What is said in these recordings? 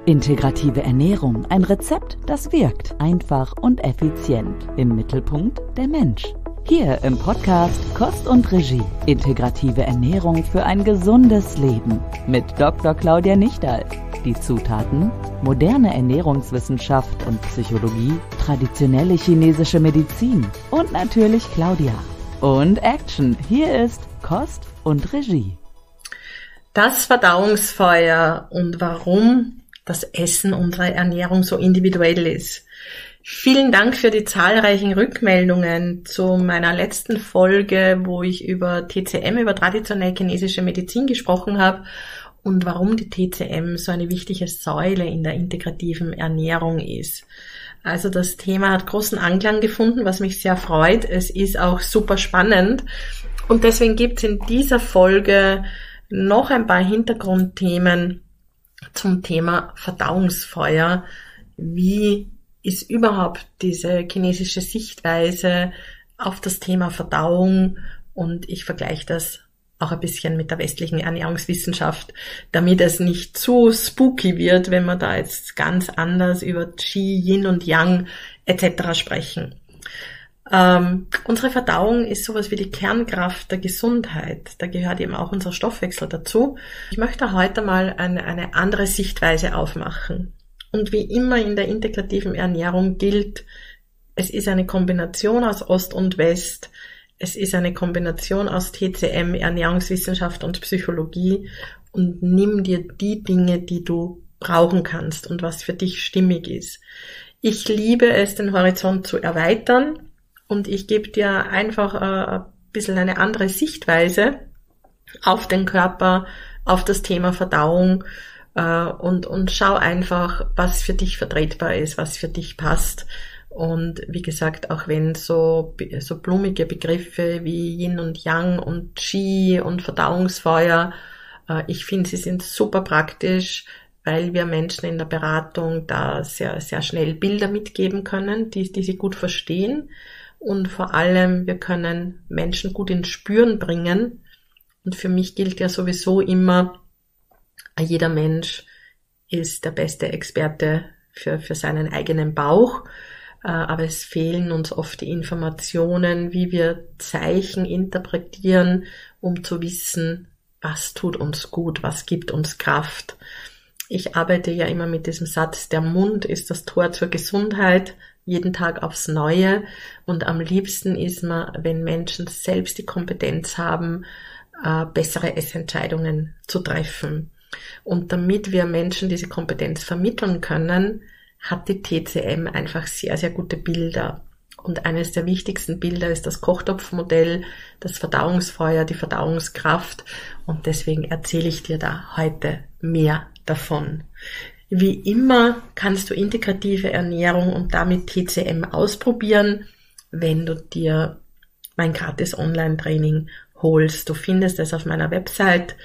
Integrative Ernährung, ein Rezept, das wirkt, einfach und effizient. Im Mittelpunkt der Mensch. Hier im Podcast Kost und Regie. Integrative Ernährung für ein gesundes Leben. Mit Dr. Claudia Nichterl. Die Zutaten: moderne Ernährungswissenschaft und Psychologie, traditionelle chinesische Medizin und natürlich Claudia. Und Action, hier ist Kost und Regie. Das Verdauungsfeuer und warum das Essen unsere Ernährung so individuell ist. Vielen Dank für die zahlreichen Rückmeldungen zu meiner letzten Folge, wo ich über TCM, über traditionelle chinesische Medizin gesprochen habe und warum die TCM so eine wichtige Säule in der integrativen Ernährung ist. Also das Thema hat großen Anklang gefunden, was mich sehr freut. Es ist auch super spannend und deswegen gibt es in dieser Folge noch ein paar Hintergrundthemen zum Thema Verdauungsfeuer. Wie ist überhaupt diese chinesische Sichtweise auf das Thema Verdauung? Und ich vergleiche das auch ein bisschen mit der westlichen Ernährungswissenschaft, damit es nicht zu spooky wird, wenn wir da jetzt ganz anders über Qi, Yin und Yang etc. sprechen. Unsere Verdauung ist sowas wie die Kernkraft der Gesundheit. Da gehört eben auch unser Stoffwechsel dazu. Ich möchte heute mal eine andere Sichtweise aufmachen. Und wie immer in der integrativen Ernährung gilt, es ist eine Kombination aus Ost und West. Es ist eine Kombination aus TCM, Ernährungswissenschaft und Psychologie. Und nimm dir die Dinge, die du brauchen kannst und was für dich stimmig ist. Ich liebe es, den Horizont zu erweitern. Und ich gebe dir einfach ein bisschen eine andere Sichtweise auf den Körper, auf das Thema Verdauung und schau einfach, was für dich vertretbar ist, was für dich passt. Und wie gesagt, auch wenn so blumige Begriffe wie Yin und Yang und Qi und Verdauungsfeuer, ich finde, sie sind super praktisch, weil wir Menschen in der Beratung da sehr, sehr schnell Bilder mitgeben können, die sie gut verstehen. Und vor allem, wir können Menschen gut ins Spüren bringen. Und für mich gilt ja sowieso immer, jeder Mensch ist der beste Experte für seinen eigenen Bauch. Aber es fehlen uns oft die Informationen, wie wir Zeichen interpretieren, um zu wissen, was tut uns gut, was gibt uns Kraft. Ich arbeite ja immer mit diesem Satz, der Mund ist das Tor zur Gesundheit, jeden Tag aufs Neue. Und am liebsten ist mir, wenn Menschen selbst die Kompetenz haben, bessere Essentscheidungen zu treffen. Und damit wir Menschen diese Kompetenz vermitteln können, hat die TCM einfach sehr, sehr gute Bilder. Und eines der wichtigsten Bilder ist das Kochtopfmodell, das Verdauungsfeuer, die Verdauungskraft. Und deswegen erzähle ich dir da heute mehr davon. Wie immer kannst du integrative Ernährung und damit TCM ausprobieren, wenn du dir mein gratis Online-Training holst. Du findest es auf meiner Website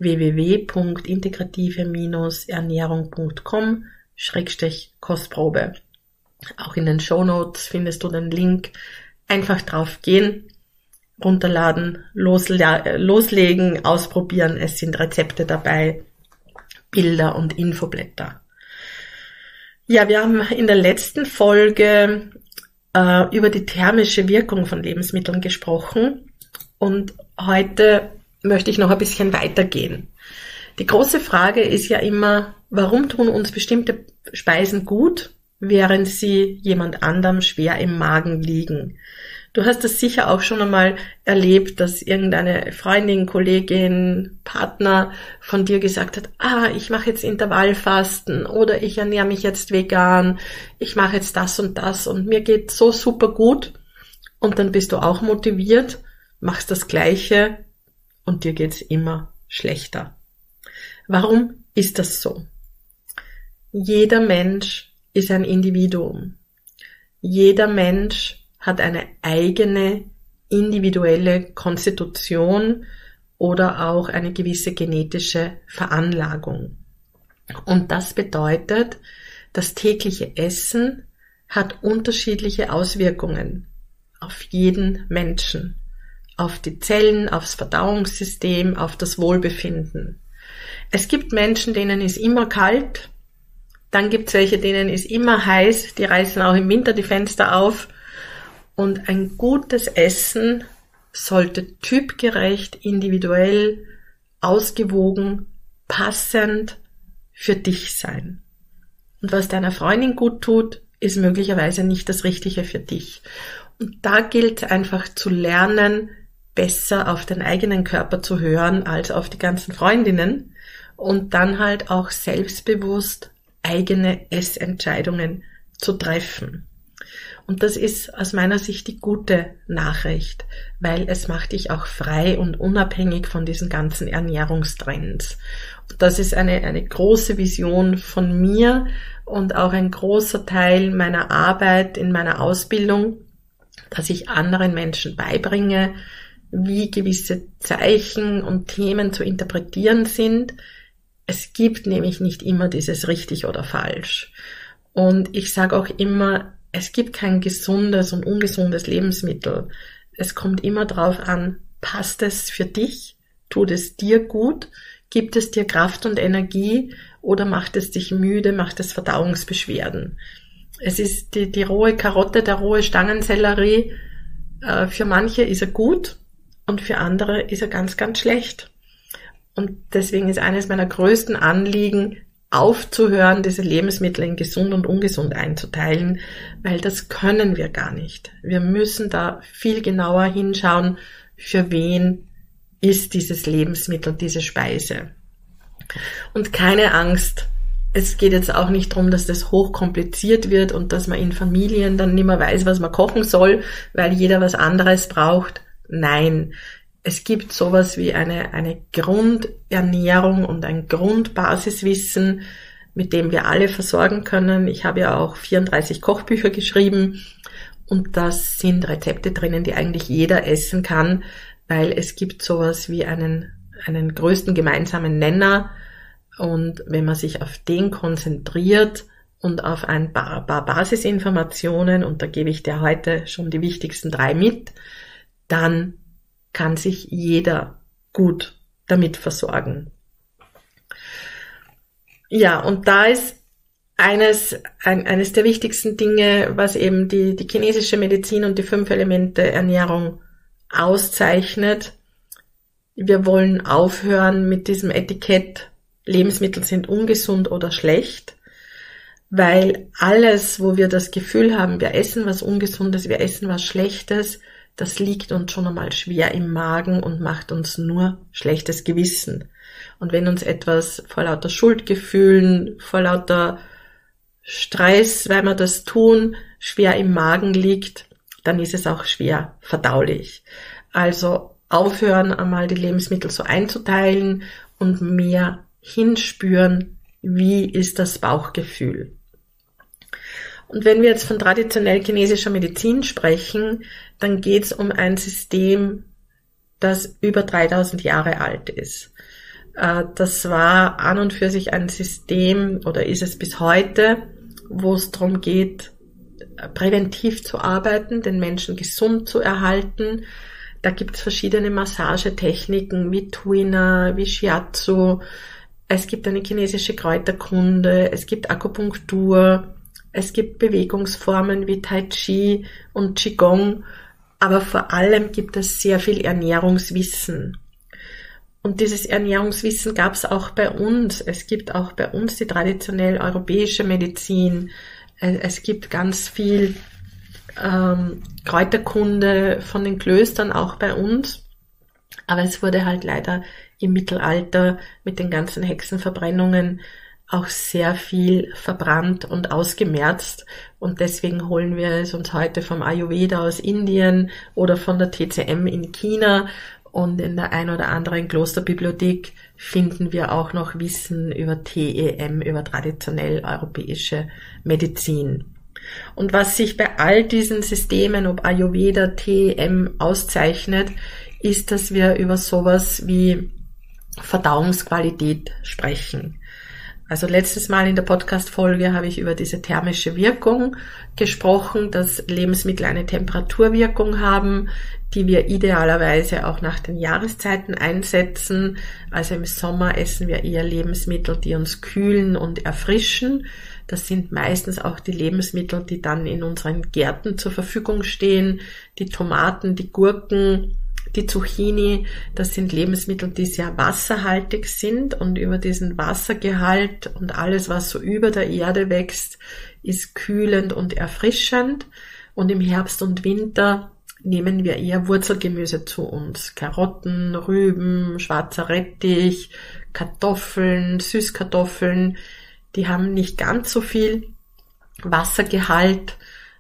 www.integrative-ernährung.com/Kostprobe. Auch in den Shownotes findest du den Link. Einfach drauf gehen, runterladen, loslegen, ausprobieren. Es sind Rezepte dabei, Bilder und Infoblätter. Ja, wir haben in der letzten Folge über die thermische Wirkung von Lebensmitteln gesprochen und heute möchte ich noch ein bisschen weitergehen. Die große Frage ist ja immer, warum tun uns bestimmte Speisen gut, während sie jemand anderem schwer im Magen liegen? Du hast das sicher auch schon einmal erlebt, dass irgendeine Freundin, Kollegin, Partner von dir gesagt hat, ich mache jetzt Intervallfasten oder ich ernähre mich jetzt vegan, ich mache jetzt das und mir geht so super gut. Und dann bist du auch motiviert, machst das Gleiche und dir geht's immer schlechter. Warum ist das so? Jeder Mensch ist ein Individuum. Jeder Mensch hat eine eigene individuelle Konstitution oder auch eine gewisse genetische Veranlagung. Und das bedeutet, das tägliche Essen hat unterschiedliche Auswirkungen auf jeden Menschen, auf die Zellen, aufs Verdauungssystem, auf das Wohlbefinden. Es gibt Menschen, denen ist immer kalt, Dann gibt's welche, denen ist immer heiß, die reißen auch im Winter die Fenster auf. Und ein gutes Essen sollte typgerecht, individuell, ausgewogen, passend für dich sein. Und was deiner Freundin gut tut, ist möglicherweise nicht das Richtige für dich. Und da gilt einfach zu lernen, besser auf den eigenen Körper zu hören als auf die ganzen Freundinnen und dann halt auch selbstbewusst eigene Essentscheidungen zu treffen. Und das ist aus meiner Sicht die gute Nachricht, weil es macht dich auch frei und unabhängig von diesen ganzen Ernährungstrends. Und das ist eine große Vision von mir und auch ein großer Teil meiner Arbeit in meiner Ausbildung, dass ich anderen Menschen beibringe, wie gewisse Zeichen und Themen zu interpretieren sind. Es gibt nämlich nicht immer dieses richtig oder falsch. Und ich sage auch immer, es gibt kein gesundes und ungesundes Lebensmittel. Es kommt immer drauf an, passt es für dich? Tut es dir gut? Gibt es dir Kraft und Energie? Oder macht es dich müde? Macht es Verdauungsbeschwerden? Es ist die rohe Karotte, der rohe Stangensellerie. Für manche ist er gut und für andere ist er ganz, ganz schlecht. Und deswegen ist eines meiner größten Anliegen, aufzuhören, diese Lebensmittel in gesund und ungesund einzuteilen, weil das können wir gar nicht. Wir müssen da viel genauer hinschauen, für wen ist dieses Lebensmittel, diese Speise. Und keine Angst, es geht jetzt auch nicht darum, dass das hochkompliziert wird und dass man in Familien dann nicht mehr weiß, was man kochen soll, weil jeder was anderes braucht. Nein, es gibt sowas wie eine Grundernährung und ein Grundbasiswissen, mit dem wir alle versorgen können. Ich habe ja auch 34 Kochbücher geschrieben und da sind Rezepte drinnen, die eigentlich jeder essen kann, weil es gibt sowas wie einen größten gemeinsamen Nenner und wenn man sich auf den konzentriert und auf ein paar Basisinformationen, und da gebe ich dir heute schon die wichtigsten 3 mit, dann kann sich jeder gut damit versorgen. Ja, und da ist eines der wichtigsten Dinge, was eben die chinesische Medizin und die 5 Elemente Ernährung auszeichnet. Wir wollen aufhören mit diesem Etikett, Lebensmittel sind ungesund oder schlecht, weil alles, wo wir das Gefühl haben, wir essen was Ungesundes, wir essen was Schlechtes, das liegt uns schon einmal schwer im Magen und macht uns nur schlechtes Gewissen. Und wenn uns etwas vor lauter Schuldgefühlen, vor lauter Stress, weil wir das tun, schwer im Magen liegt, dann ist es auch schwer verdaulich. Also aufhören, einmal die Lebensmittel so einzuteilen und mehr hinspüren, wie ist das Bauchgefühl. Und wenn wir jetzt von traditionell chinesischer Medizin sprechen, dann geht es um ein System, das über 3000 Jahre alt ist. Das war an und für sich ein System, oder ist es bis heute, wo es darum geht, präventiv zu arbeiten, den Menschen gesund zu erhalten. Da gibt es verschiedene Massagetechniken wie Tuina, wie Shiatsu. Es gibt eine chinesische Kräuterkunde, es gibt Akupunktur, es gibt Bewegungsformen wie Tai Chi und Qigong, aber vor allem gibt es sehr viel Ernährungswissen. Und dieses Ernährungswissen gab es auch bei uns. Es gibt auch bei uns die traditionell europäische Medizin. Es gibt ganz viel Kräuterkunde von den Klöstern auch bei uns. Aber es wurde halt leider im Mittelalter mit den ganzen Hexenverbrennungen auch sehr viel verbrannt und ausgemerzt. Und deswegen holen wir es uns heute vom Ayurveda aus Indien oder von der TCM in China. Und in der ein oder anderen Klosterbibliothek finden wir auch noch Wissen über TEM, über traditionell europäische Medizin. Und was sich bei all diesen Systemen, ob Ayurveda, TEM, auszeichnet, ist, dass wir über sowas wie Verdauungsqualität sprechen. Also letztes Mal in der Podcast-Folge habe ich über diese thermische Wirkung gesprochen, dass Lebensmittel eine Temperaturwirkung haben, die wir idealerweise auch nach den Jahreszeiten einsetzen. Also im Sommer essen wir eher Lebensmittel, die uns kühlen und erfrischen. Das sind meistens auch die Lebensmittel, die dann in unseren Gärten zur Verfügung stehen. Die Tomaten, die Gurken, die Zucchini, das sind Lebensmittel, die sehr wasserhaltig sind, und über diesen Wassergehalt und alles, was so über der Erde wächst, ist kühlend und erfrischend. Und im Herbst und Winter nehmen wir eher Wurzelgemüse zu uns. Karotten, Rüben, schwarzer Rettich, Kartoffeln, Süßkartoffeln, die haben nicht ganz so viel Wassergehalt,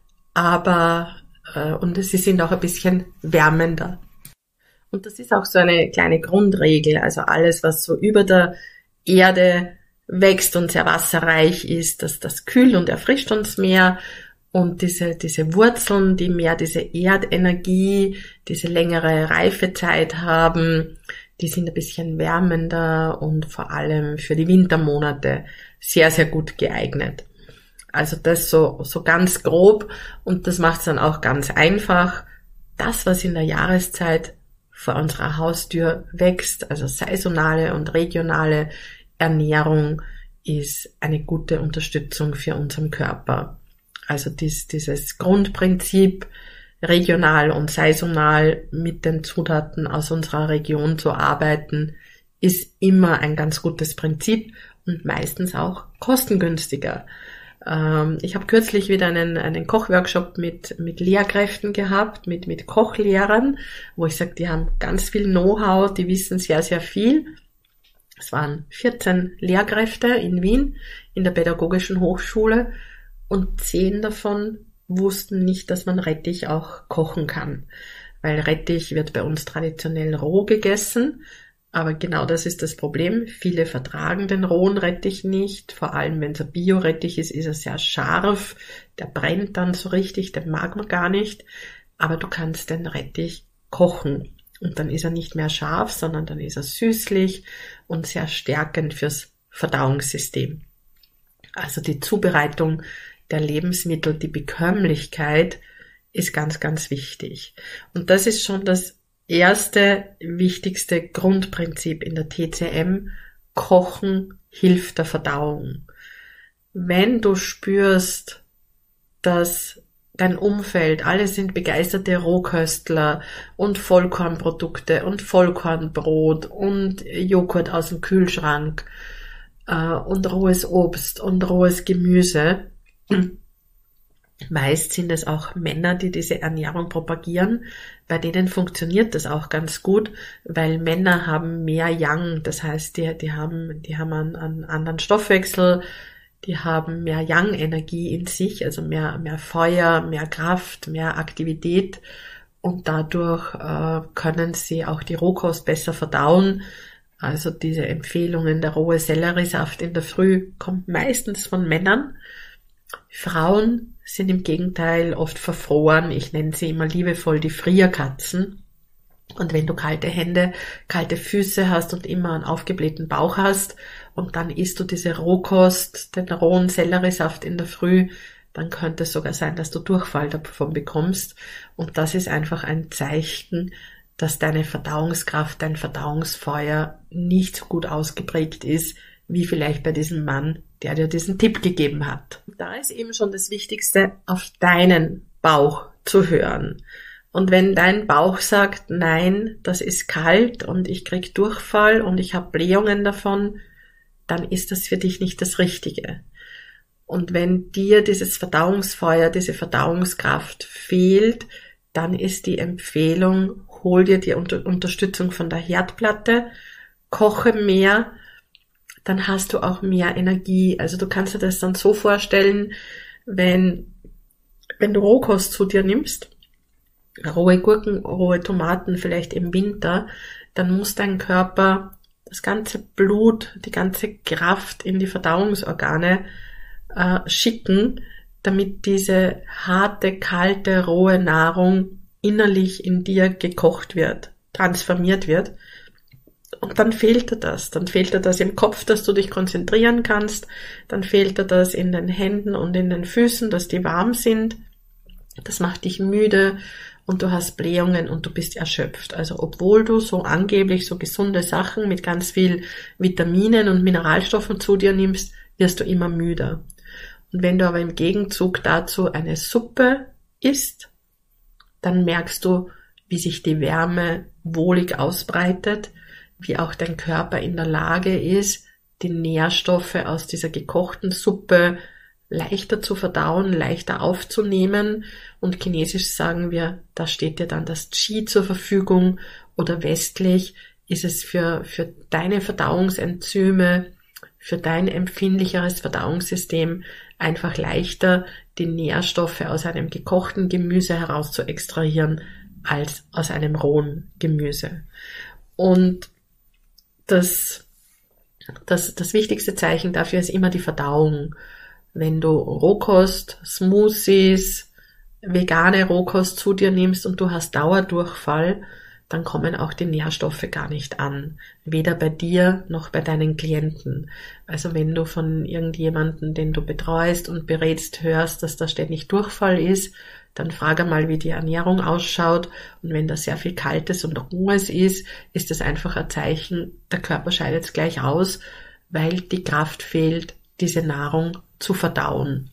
aber und sie sind auch ein bisschen wärmender. Und das ist auch so eine kleine Grundregel. Also alles, was so über der Erde wächst und sehr wasserreich ist, das kühlt und erfrischt uns mehr. Und diese Wurzeln, die mehr diese Erdenergie, diese längere Reifezeit haben, die sind ein bisschen wärmender und vor allem für die Wintermonate sehr, sehr gut geeignet. Also das so ganz grob, und das macht es dann auch ganz einfach. Das, was in der Jahreszeit vor unserer Haustür wächst, also saisonale und regionale Ernährung, ist eine gute Unterstützung für unseren Körper. Also dieses Grundprinzip, regional und saisonal mit den Zutaten aus unserer Region zu arbeiten, ist immer ein ganz gutes Prinzip und meistens auch kostengünstiger. Ich habe kürzlich wieder einen Kochworkshop mit Lehrkräften gehabt, mit Kochlehrern, wo ich sage, die haben ganz viel Know-how, die wissen sehr, sehr viel. Es waren 14 Lehrkräfte in Wien in der Pädagogischen Hochschule, und 10 davon wussten nicht, dass man Rettich auch kochen kann, weil Rettich wird bei uns traditionell roh gegessen, aber genau das ist das Problem. Viele vertragen den rohen Rettich nicht, vor allem wenn es ein Bio-Rettich ist er sehr scharf, der brennt dann so richtig, den mag man gar nicht, aber du kannst den Rettich kochen und dann ist er nicht mehr scharf, sondern dann ist er süßlich und sehr stärkend fürs Verdauungssystem. Also die Zubereitung der Lebensmittel, die Bekömmlichkeit ist ganz, ganz wichtig. Und das ist schon das erste, wichtigste Grundprinzip in der TCM. Kochen hilft der Verdauung. Wenn du spürst, dass dein Umfeld, alle sind begeisterte Rohköstler und Vollkornprodukte und Vollkornbrot und Joghurt aus dem Kühlschrank und rohes Obst und rohes Gemüse, meist sind es auch Männer, die diese Ernährung propagieren. Bei denen funktioniert das auch ganz gut, weil Männer haben mehr Yang. Das heißt, die haben einen anderen Stoffwechsel, die haben mehr Yang-Energie in sich, also mehr Feuer, mehr Kraft, mehr Aktivität. Und dadurch können sie auch die Rohkost besser verdauen. Also diese Empfehlungen, der rohe Selleriesaft in der Früh kommt meistens von Männern. Frauen sind im Gegenteil oft verfroren. Ich nenne sie immer liebevoll die Frierkatzen. Und wenn du kalte Hände, kalte Füße hast und immer einen aufgeblähten Bauch hast und dann isst du diese Rohkost, den rohen Selleriesaft in der Früh, dann könnte es sogar sein, dass du Durchfall davon bekommst. Und das ist einfach ein Zeichen, dass deine Verdauungskraft, dein Verdauungsfeuer nicht so gut ausgeprägt ist, wie vielleicht bei diesem Mann, der dir diesen Tipp gegeben hat. Da ist eben schon das Wichtigste, auf deinen Bauch zu hören. Und wenn dein Bauch sagt, nein, das ist kalt und ich krieg Durchfall und ich habe Blähungen davon, dann ist das für dich nicht das Richtige. Und wenn dir dieses Verdauungsfeuer, diese Verdauungskraft fehlt, dann ist die Empfehlung, hol dir die Unterstützung von der Herdplatte, koche mehr, dann hast du auch mehr Energie. Also du kannst dir das dann so vorstellen, wenn du Rohkost zu dir nimmst, rohe Gurken, rohe Tomaten vielleicht im Winter, dann muss dein Körper das ganze Blut, die ganze Kraft in die Verdauungsorgane schicken, damit diese harte, kalte, rohe Nahrung innerlich in dir gekocht wird, transformiert wird. Und dann fehlt dir das. Dann fehlt dir das im Kopf, dass du dich konzentrieren kannst. Dann fehlt dir das in den Händen und in den Füßen, dass die warm sind. Das macht dich müde und du hast Blähungen und du bist erschöpft. Also obwohl du so angeblich so gesunde Sachen mit ganz viel Vitaminen und Mineralstoffen zu dir nimmst, wirst du immer müder. Und wenn du aber im Gegenzug dazu eine Suppe isst, dann merkst du, wie sich die Wärme wohlig ausbreitet, wie auch dein Körper in der Lage ist, die Nährstoffe aus dieser gekochten Suppe leichter zu verdauen, leichter aufzunehmen. Und chinesisch sagen wir, da steht dir dann das Qi zur Verfügung, oder westlich ist es für deine Verdauungsenzyme, für dein empfindlicheres Verdauungssystem einfach leichter, die Nährstoffe aus einem gekochten Gemüse heraus zu extrahieren, als aus einem rohen Gemüse. Und das wichtigste Zeichen dafür ist immer die Verdauung. Wenn du Rohkost, Smoothies, vegane Rohkost zu dir nimmst und du hast Dauerdurchfall, dann kommen auch die Nährstoffe gar nicht an. Weder bei dir noch bei deinen Klienten. Also wenn du von irgendjemandem, den du betreust und berätst, hörst, dass da ständig Durchfall ist, dann frage mal, wie die Ernährung ausschaut. Und wenn da sehr viel Kaltes und Rohes ist, ist das einfach ein Zeichen, der Körper scheidet es gleich aus, weil die Kraft fehlt, diese Nahrung zu verdauen.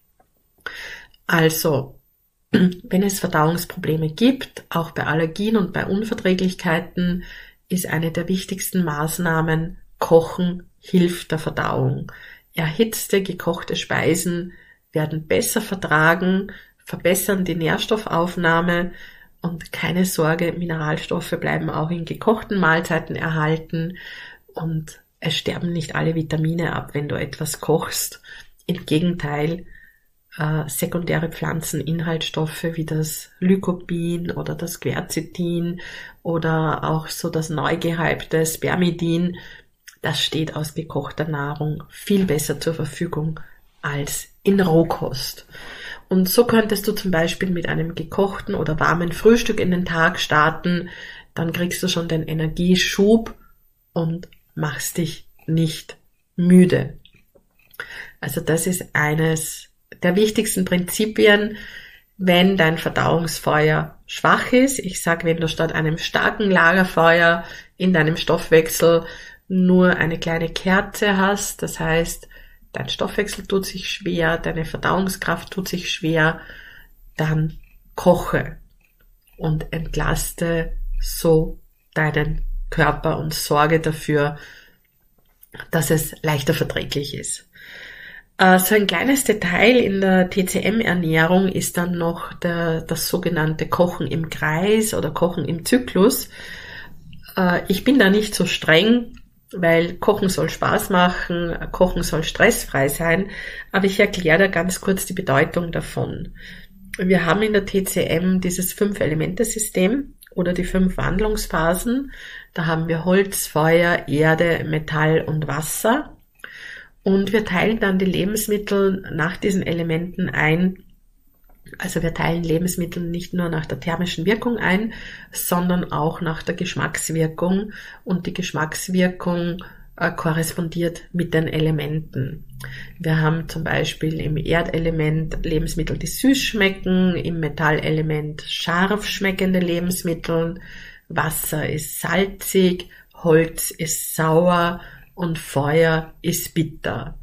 Also, wenn es Verdauungsprobleme gibt, auch bei Allergien und bei Unverträglichkeiten, ist eine der wichtigsten Maßnahmen, Kochen hilft der Verdauung. Erhitzte, gekochte Speisen werden besser vertragen, verbessern die Nährstoffaufnahme und keine Sorge, Mineralstoffe bleiben auch in gekochten Mahlzeiten erhalten und es sterben nicht alle Vitamine ab, wenn du etwas kochst. Im Gegenteil, sekundäre Pflanzeninhaltsstoffe wie das Lycopin oder das Quercetin oder auch so das neu gehypte Spermidin, das steht aus gekochter Nahrung viel besser zur Verfügung als in Rohkost. Und so könntest du zum Beispiel mit einem gekochten oder warmen Frühstück in den Tag starten, dann kriegst du schon den Energieschub und machst dich nicht müde. Also das ist eines der wichtigsten Prinzipien, wenn dein Verdauungsfeuer schwach ist. Ich sage, wenn du statt einem starken Lagerfeuer in deinem Stoffwechsel nur eine kleine Kerze hast, das heißt, dein Stoffwechsel tut sich schwer, deine Verdauungskraft tut sich schwer, dann koche und entlaste so deinen Körper und sorge dafür, dass es leichter verträglich ist. So ein kleines Detail in der TCM-Ernährung ist dann noch das sogenannte Kochen im Kreis oder Kochen im Zyklus. Ich bin da nicht so streng, weil Kochen soll Spaß machen, Kochen soll stressfrei sein, aber ich erkläre da ganz kurz die Bedeutung davon. Wir haben in der TCM dieses 5-Elemente-System oder die 5 Wandlungsphasen. Da haben wir Holz, Feuer, Erde, Metall und Wasser. Und wir teilen dann die Lebensmittel nach diesen Elementen ein. Also wir teilen Lebensmittel nicht nur nach der thermischen Wirkung ein, sondern auch nach der Geschmackswirkung. Und die Geschmackswirkung korrespondiert mit den Elementen. Wir haben zum Beispiel im Erdelement Lebensmittel, die süß schmecken, im Metallelement scharf schmeckende Lebensmittel, Wasser ist salzig, Holz ist sauer und Feuer ist bitter.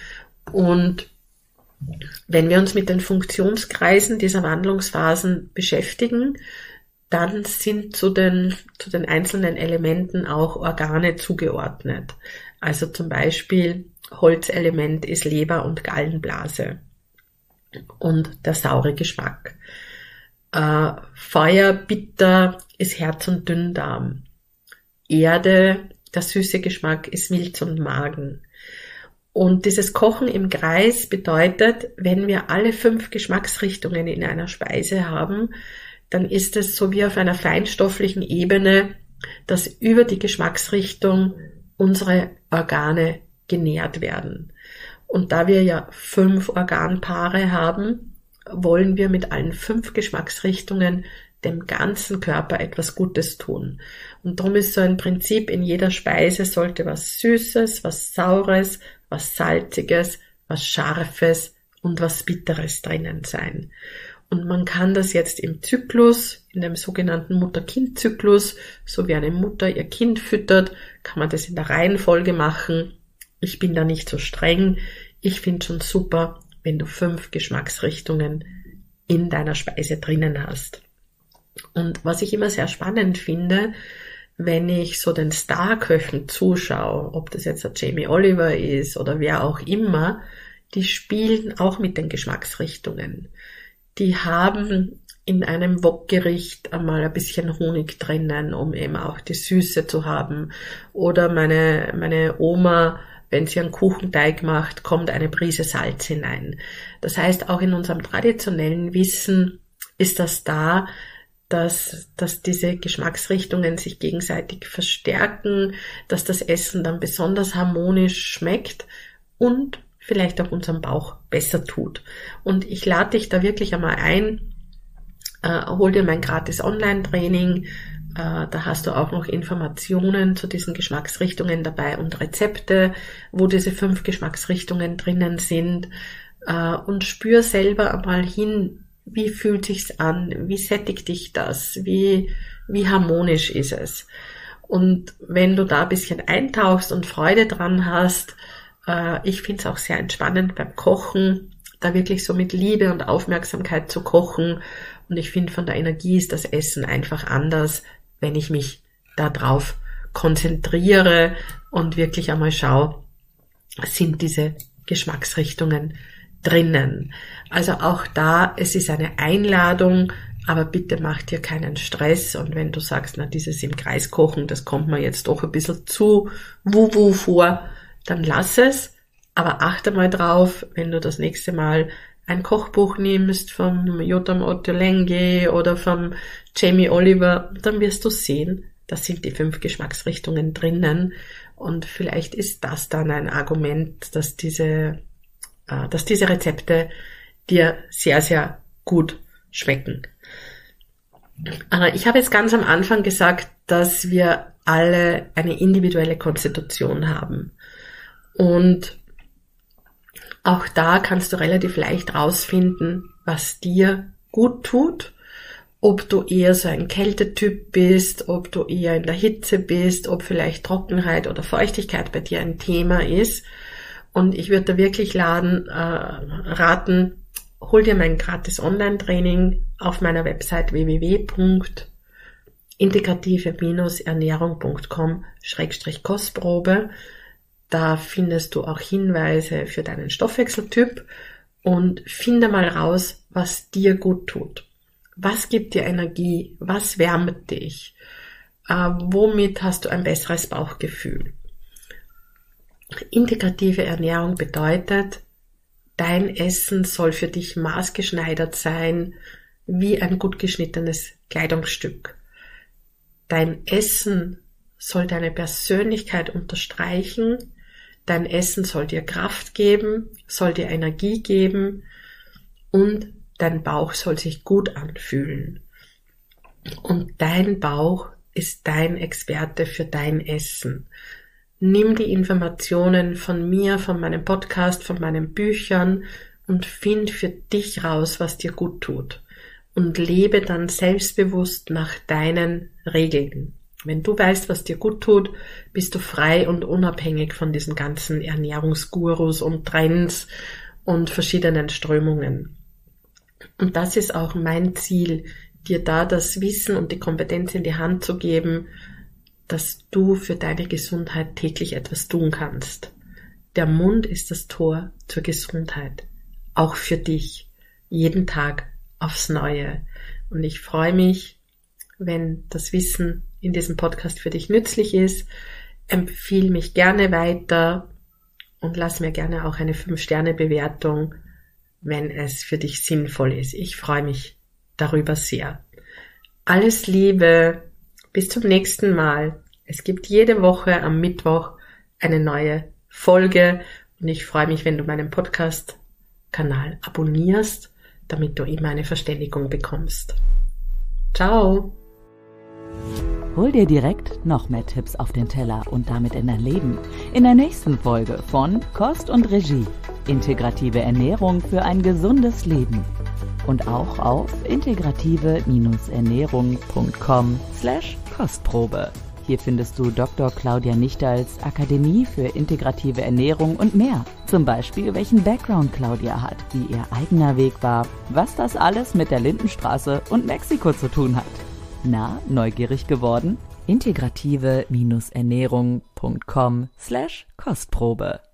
Und wenn wir uns mit den Funktionskreisen dieser Wandlungsphasen beschäftigen, dann sind zu den einzelnen Elementen auch Organe zugeordnet. Also zum Beispiel Holzelement ist Leber und Gallenblase und der saure Geschmack. Feuer, bitter ist Herz und Dünndarm. Erde, der süße Geschmack ist Milz und Magen. Und dieses Kochen im Kreis bedeutet, wenn wir alle 5 Geschmacksrichtungen in einer Speise haben, dann ist es so wie auf einer feinstofflichen Ebene, dass über die Geschmacksrichtung unsere Organe genährt werden. Und da wir ja 5 Organpaare haben, wollen wir mit allen 5 Geschmacksrichtungen dem ganzen Körper etwas Gutes tun. Und darum ist so ein Prinzip, in jeder Speise sollte was Süßes, was Saures, was Salziges, was Scharfes und was Bitteres drinnen sein. Und man kann das jetzt im Zyklus, in dem sogenannten Mutter-Kind-Zyklus, so wie eine Mutter ihr Kind füttert, kann man das in der Reihenfolge machen. Ich bin da nicht so streng. Ich finde schon super, wenn du 5 Geschmacksrichtungen in deiner Speise drinnen hast. Und was ich immer sehr spannend finde, wenn ich so den Starköchen zuschaue, ob das jetzt der Jamie Oliver ist oder wer auch immer, die spielen auch mit den Geschmacksrichtungen. Die haben in einem Wokgericht einmal ein bisschen Honig drinnen, um eben auch die Süße zu haben. Oder meine Oma, wenn sie einen Kuchenteig macht, kommt eine Prise Salz hinein. Das heißt, auch in unserem traditionellen Wissen ist das da, dass diese Geschmacksrichtungen sich gegenseitig verstärken, dass das Essen dann besonders harmonisch schmeckt und vielleicht auch unserem Bauch besser tut. Und ich lade dich da wirklich einmal ein, hol dir mein gratis Online-Training, da hast du auch noch Informationen zu diesen Geschmacksrichtungen dabei und Rezepte, wo diese 5 Geschmacksrichtungen drinnen sind, und spür selber einmal hin, wie fühlt sich's an, wie sättigt dich das, wie harmonisch ist es. Und wenn du da ein bisschen eintauchst und Freude dran hast, ich finde es auch sehr entspannend beim Kochen, da wirklich so mit Liebe und Aufmerksamkeit zu kochen. Und ich finde, von der Energie ist das Essen einfach anders, wenn ich mich da drauf konzentriere und wirklich einmal schaue, sind diese Geschmacksrichtungen drinnen. Also auch da, es ist eine Einladung, aber bitte mach dir keinen Stress. Und wenn du sagst, na, dieses im Kreis kochen, das kommt mir jetzt doch ein bisschen zu wuhu vor, dann lass es, aber achte mal drauf, wenn du das nächste Mal ein Kochbuch nimmst vom Yotam Ottolenghi oder vom Jamie Oliver, dann wirst du sehen, da sind die 5 Geschmacksrichtungen drinnen und vielleicht ist das dann ein Argument, dass diese Rezepte dir sehr, sehr gut schmecken. Ich habe jetzt ganz am Anfang gesagt, dass wir alle eine individuelle Konstitution haben. Und auch da kannst du relativ leicht rausfinden, was dir gut tut, ob du eher so ein Kältetyp bist, ob du eher in der Hitze bist, ob vielleicht Trockenheit oder Feuchtigkeit bei dir ein Thema ist. Und ich würde da wirklich raten, hol dir mein gratis Online-Training auf meiner Website www.integrative-ernährung.com/Kostprobe. Da findest du auch Hinweise für deinen Stoffwechseltyp und finde mal raus, was dir gut tut. Was gibt dir Energie? Was wärmt dich? Womit hast du ein besseres Bauchgefühl? Integrative Ernährung bedeutet, dein Essen soll für dich maßgeschneidert sein, wie ein gut geschnittenes Kleidungsstück. Dein Essen soll deine Persönlichkeit unterstreichen, dein Essen soll dir Kraft geben, soll dir Energie geben und dein Bauch soll sich gut anfühlen. Und dein Bauch ist dein Experte für dein Essen. Nimm die Informationen von mir, von meinem Podcast, von meinen Büchern und find für dich raus, was dir gut tut. Und lebe dann selbstbewusst nach deinen Regeln. Wenn du weißt, was dir gut tut, bist du frei und unabhängig von diesen ganzen Ernährungsgurus und Trends und verschiedenen Strömungen. Und das ist auch mein Ziel, dir da das Wissen und die Kompetenz in die Hand zu geben, dass du für deine Gesundheit täglich etwas tun kannst. Der Mund ist das Tor zur Gesundheit, auch für dich, jeden Tag aufs Neue. Und ich freue mich, wenn das Wissen in diesem Podcast für dich nützlich ist. Empfehle mich gerne weiter und lass mir gerne auch eine 5-Sterne-Bewertung, wenn es für dich sinnvoll ist. Ich freue mich darüber sehr. Alles Liebe, bis zum nächsten Mal. Es gibt jede Woche am Mittwoch eine neue Folge und ich freue mich, wenn du meinen Podcast-Kanal abonnierst, damit du immer eine Verständigung bekommst. Ciao! Hol dir direkt noch mehr Tipps auf den Teller und damit in dein Leben. In der nächsten Folge von Kost und Regie. Integrative Ernährung für ein gesundes Leben. Und auch auf integrative-ernährung.com/Kostprobe. Hier findest du Dr. Claudia Nichtals Akademie für integrative Ernährung und mehr. Zum Beispiel, welchen Background Claudia hat, wie ihr eigener Weg war, was das alles mit der Lindenstraße und Mexiko zu tun hat. Na, neugierig geworden? integrative-ernährung.com/Kostprobe